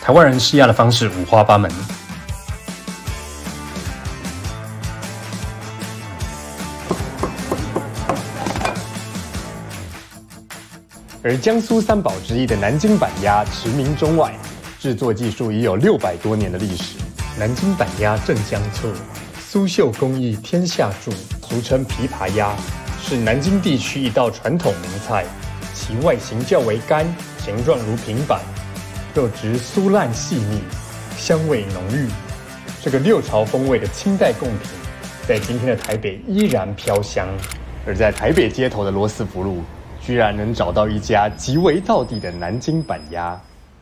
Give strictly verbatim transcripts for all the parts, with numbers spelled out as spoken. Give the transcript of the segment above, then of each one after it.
台湾人施压的方式五花八门。而江苏三宝之一的南京板鸭驰名中外，制作技术已有六百多年的历史。南京板鸭镇江醋，苏绣工艺天下著，俗称琵琶鸭，是南京地区一道传统名菜。其外形较为干，形状如平板，肉质酥烂细腻，香味浓郁。这个六朝风味的清代贡品，在今天的台北依然飘香。而在台北街头的罗斯福路，居然能找到一家极为道地的南京板鸭。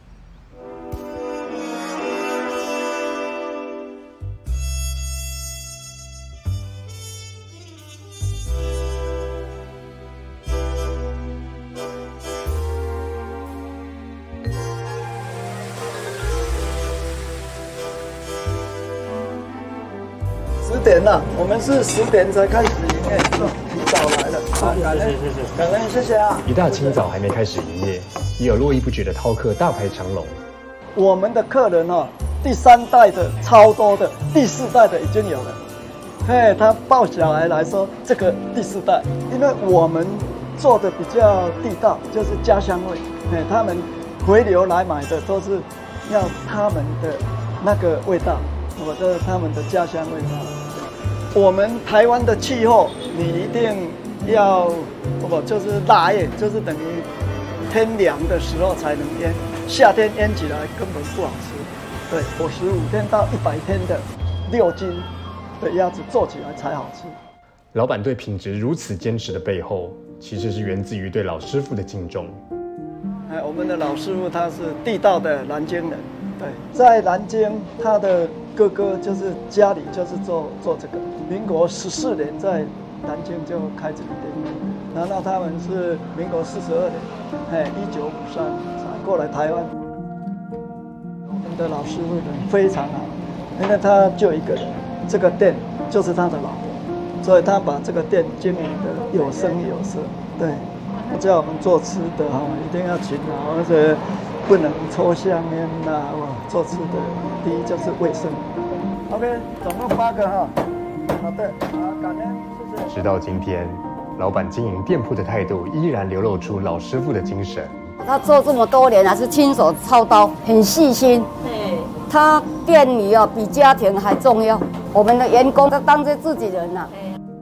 十点了，我们是十点才开始营业，提早来了。好，感恩，感恩，谢谢啊！ 一大清早还没开始营业，也有络绎不绝的饕客大排长龙。 我们的客人哦，第三代的超多的，第四代的已经有了。嘿，他抱小孩来说，这个第四代，因为我们做的比较地道，就是家乡味。嘿，他们回流来买的都是要他们的那个味道。我的他们的家乡味道，我们台湾的气候，你一定要，我就是腊月，就是等于天凉的时候才能腌，夏天腌起来根本不好吃。对，我十五天到一百天的六斤的鸭子做起来才好吃。 老板对品质如此坚持的背后，其实是源自于对老师傅的敬重。 哎，我们的老师傅他是地道的南京人，对，在南京他的哥哥就是家里就是做做这个，民国十四年在南京就开这个店，然后他们是民国四十二年，哎，一九五三才过来台湾。我们的老师傅人非常好，因为他就一个人，这个店就是他的老婆，所以他把这个店经营的有声有色。对，叫我们做吃的哈，一定要勤劳，而且不能抽香烟呐，哇，做吃的第一就是卫生。OK， 总共八个哈。好的，好，感恩，谢谢。 直到今天，老板经营店铺的态度依然流露出老师傅的精神。 他做这么多年，还是亲手操刀，很细心。对，他店里哦比家庭还重要。我们的员工都当作自己人呐、啊。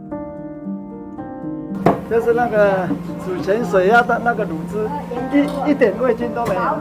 就是那个煮咸水鸭的那个卤汁，一一点味精都没有。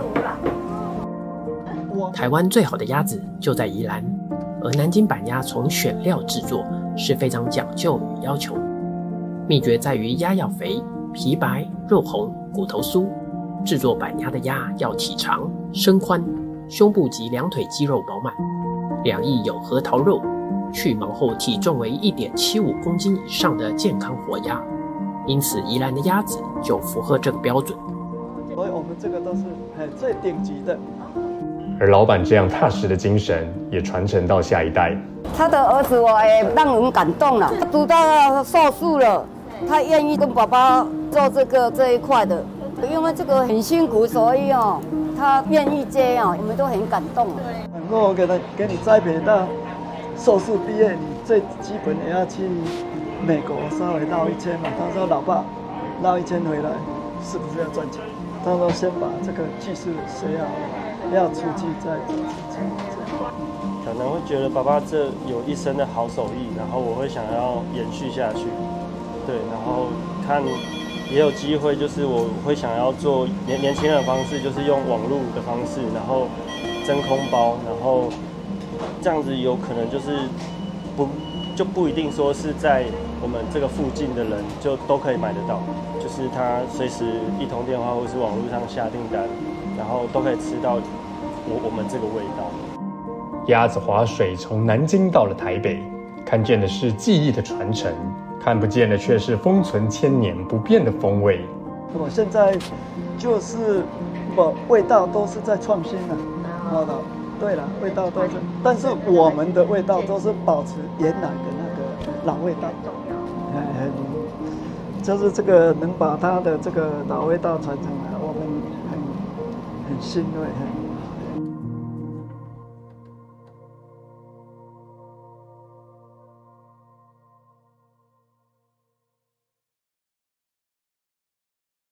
台湾最好的鸭子就在宜兰，而南京板鸭从选料制作是非常讲究与要求。秘诀在于鸭要肥、皮白、肉红、骨头酥。制作板鸭的鸭要体长、身宽，胸部及两腿肌肉饱满，两翼有核桃肉，去毛后体重为 一点七五公斤以上的健康活鸭。因此，宜兰的鸭子就符合这个标准。 所以我们这个都是最顶级的。 而老板这样踏实的精神也传承到下一代。 他的儿子我也让人感动了，他读到硕士了，他愿意跟爸爸做这个这一块的，因为这个很辛苦，所以哦，他愿意接哦，我们都很感动。 能够给他给你栽培到硕士毕业，你最基本也要去美国稍微绕一圈嘛。他说：“老爸，绕一圈回来，是不是要赚钱？”他说：“先把这个技术学好，要出去再出去。” 可能会觉得爸爸这有一身的好手艺，然后我会想要延续下去。对，然后看也有机会，就是我会想要做年年轻人的方式，就是用网络的方式，然后真空包，然后这样子有可能就是不。就不一定说是在我们这个附近的人就都可以买得到，就是他随时一通电话或是网络上下订单，然后都可以吃到我我们这个味道。 鸭子划水从南京到了台北，看见的是技艺的传承，看不见的却是封存千年不变的风味。 我现在就是我味道都是在创新了，好的。对了，味道都是，但是我们的味道都是保持原来的那个老味道，很，就是这个能把它的这个老味道传承来，我们很很欣慰。